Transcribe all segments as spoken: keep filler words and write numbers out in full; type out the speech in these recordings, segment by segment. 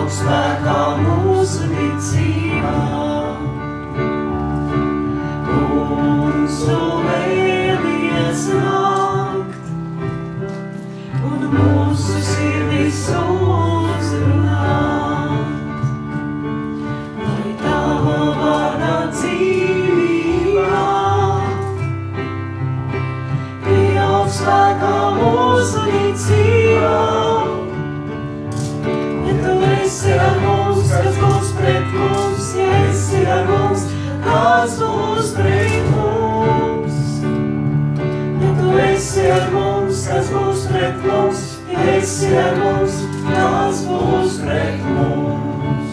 spēkā mūsu ticībā. Kungs, tu vēlies nākt un mūsu sirdis uzrunāt, lai tava vārda dzīvībā pieaug spēkā mūsu ticībā. Ja tu esi ar mums, kas būs pret mums, ja esi ar mums, kas būs pret mums. Ja tu esi ar mums, kas būs pret mums, ja esi ar mums, kas būs pret mums.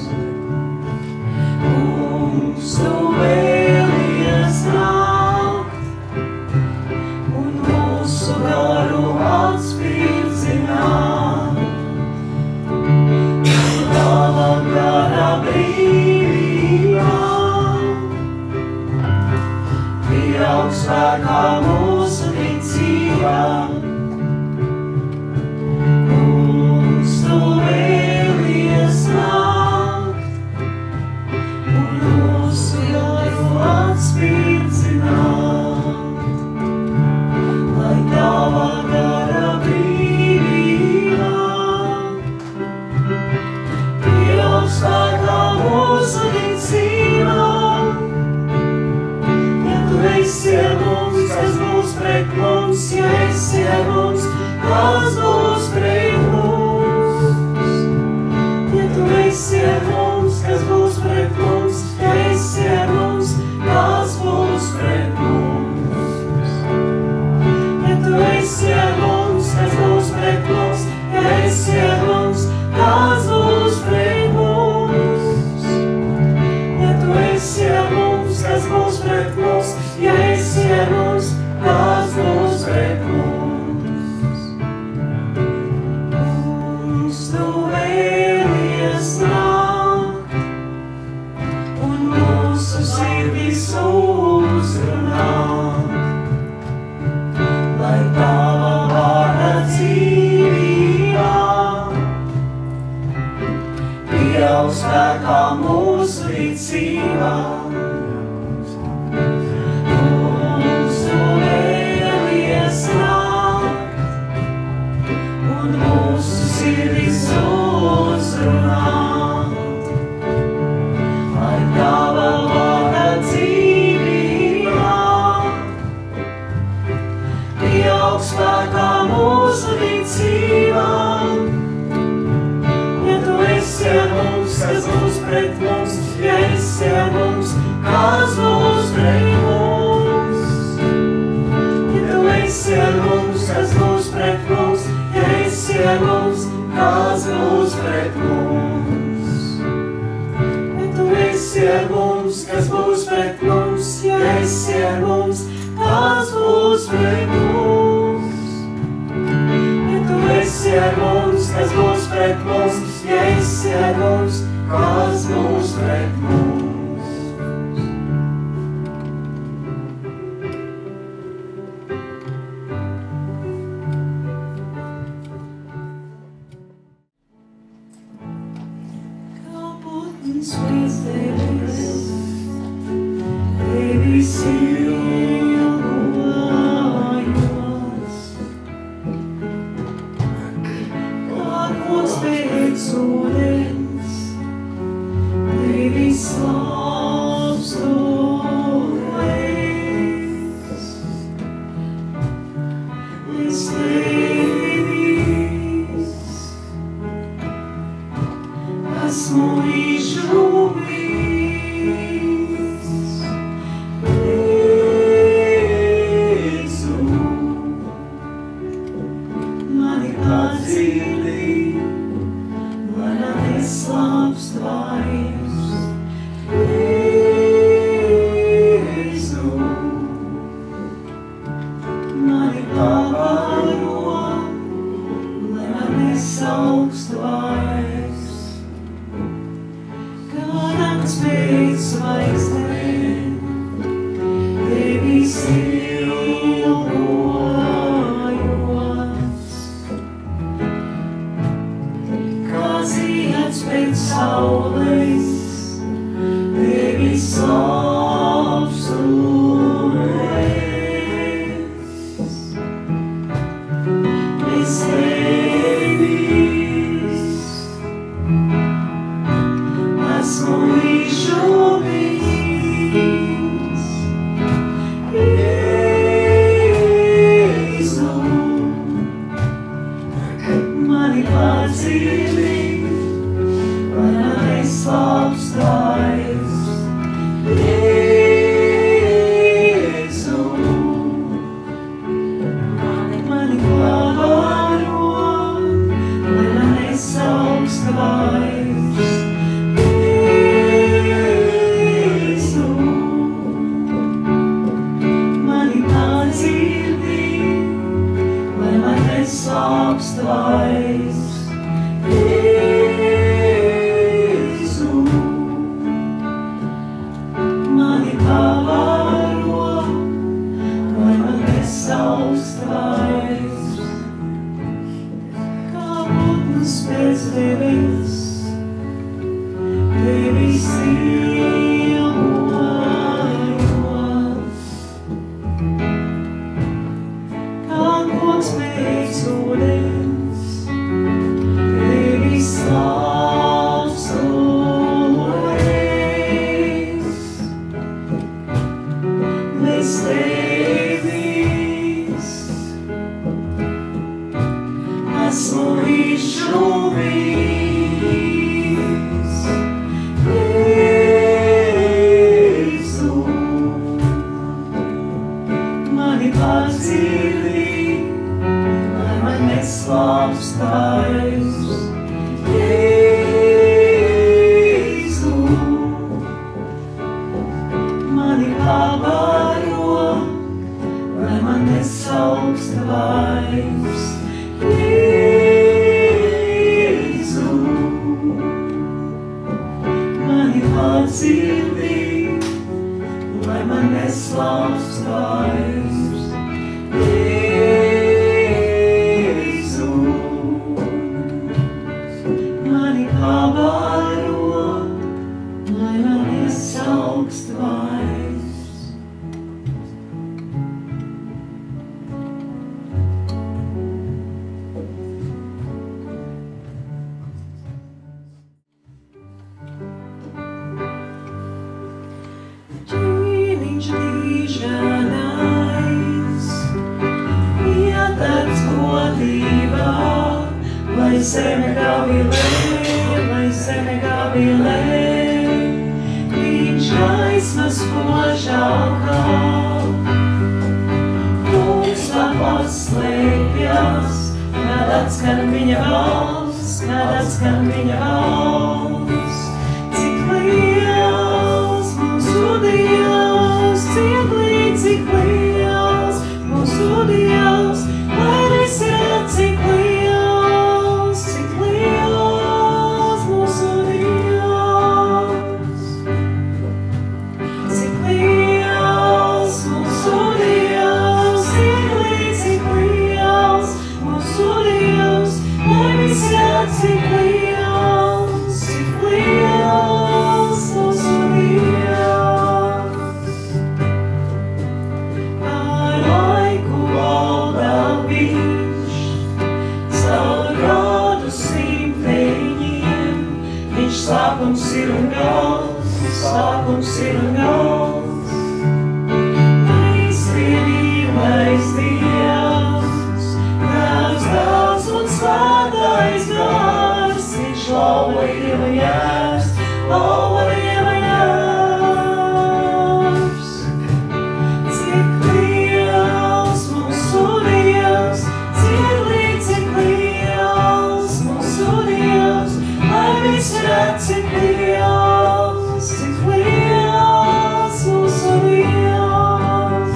Kungs, tu vēlies nākt un mūsu garu atspildzināt. Tava gara brīvībā pieaug spēkā mūsu ticībā. Kungs, tu vēlies nākt un mūsu garu atspildzināt, lai tava gara brīvībā pieaug spēkā mūsu ticībā. Ja tu esi ar mums, kas būs pret mums, ja esi ar mums, kas būs pret mums. Ja tu esi ar mums, kas būs pret mums, ja esi ar mums, kas būs pret mums. Ja tu esi ar mums, kas būs pret mums, ja esi ar mums, kas būs pret mums. Ja tu esi ar mums, kas būs pret mums, ja esi ar mums, kas būs pret mums. Kungs, tu vēlies nākt un mūsu sirdis uzrunāt, lai tava vārda dzīvībā pieaug spēkā mūsu ticībā. Kungs, tu vēlies nākt un mūsu sirdis uzrunāt, lai tava vārda dzīvībā pieaug spēkā mūsu ticībā. Ja tu esi ar mums, kas būs pret mums, ja esi ar mums, kas būs pret mums. Ja tu esi ar mums, kas būs pret mums, ja esi ar mums, kas būs pret mums. Ja tu esi ar mums, kas būs pret mums, ja esi ar mums, kas būs pret mums. Ja tu esi ar mums, kas būs pret mums, ja esi ar mums, kas būs pret mums. Kā putns līdzdēļas, tevi ilgojos, kā koks pēc ūdens, tevi slāpstoties. Es tevis esmu izžuvis, Jēzu, mani atzīli, mana neslāpst vairs. Jēzu, mani pavaro, lai man nesaukst vairs. Kā nakts pēc zvaigznēm, tevis ilgojos. Kā zieds Kāpēc pēc saules tevi apstulēs? Bez tevis esmu izšuvis. Jēzu, mani pacīli, lai mani slāpstājas. Jēzu, mani, mani pavaro, lai mani slāpstājas. Jēzu, mani pacīli, lai mani slāpstājas. Jēzu, mani pavaro, lai man nesaustājas. Kā putns pēc tevis, tevis ilgojos. Kā koks pēc ūdens, tevis apstulēs. Bez tevis esmu izšuvis. Jēzu, mani pacīli, lai man neslāpstājas. Jēzu, mani pavaro, lai man nesaukstās. Jēzu, mani pacīli, lai man neslāpstājas. Jēzu, mani pavaro, lai man nesaukstās. Ķīniņš dīžanais, ietāds godībā, lai zeme gavilē, lai zeme gavilē. Viņš gaismas spožākā, tumsā paslēpjas, kad atskan viņa valsts, kad atskan viņa valsts. Cik liels mūsu Dievs, cik līdz, cik liels mūsu Dievs, lai visi redz, cik liels, cik liels mūsu Dievs. Cik liels mūsu Dievs, cik līdz, cik liels mūsu Dievs, lai visi redz, cik liels, cik liels mūsu Dievs. Ar laiku valda viņš, caur gadu simteņiem. Viņš sākums ir un gals, sākums ir un gals. Mīlestīgais Dievs, Tēvs, Dēls un Svētais Gars. Viņš lauva Dieva jērs, lauva Dieva jērs. Cik liels mūsu Dievs, cik līdz, cik liels mūsu Dievs, lai visi redz, cik liels, cik liels mūsu Dievs.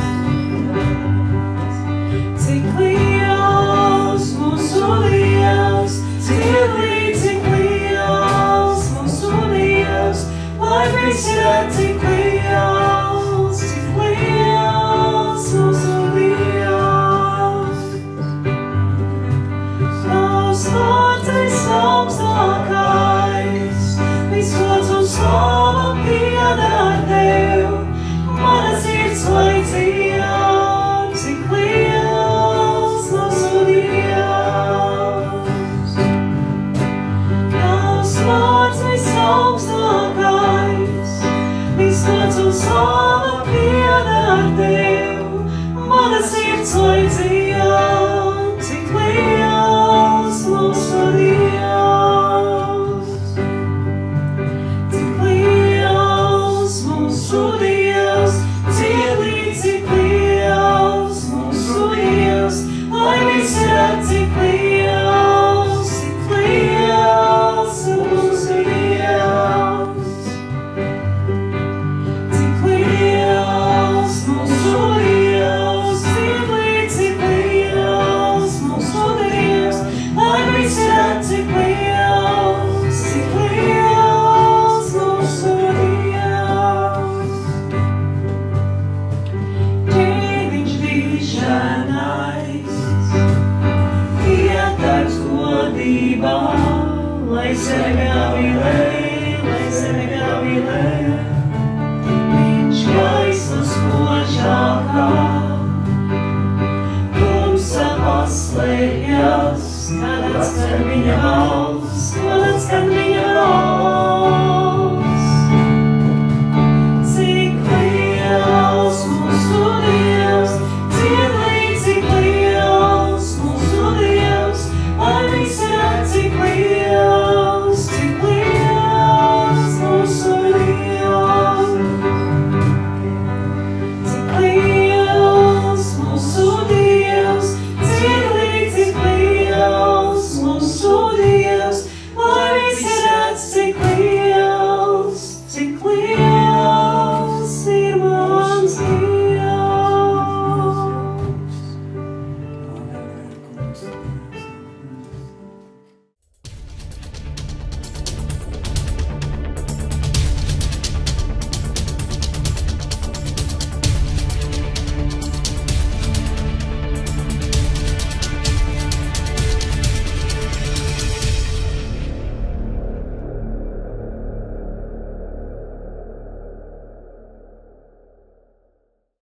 Cik liels mūsu Dievs, cik līdz, cik liels mūsu Dievs, lai visi redz, cik liels, cik liels mūsu Dievs. Tavs vārds visaugstākais, mīlē, viņš gaismu spožākā, tumsa paslēpjas, kad atskan viņa balss, kad atskan viņa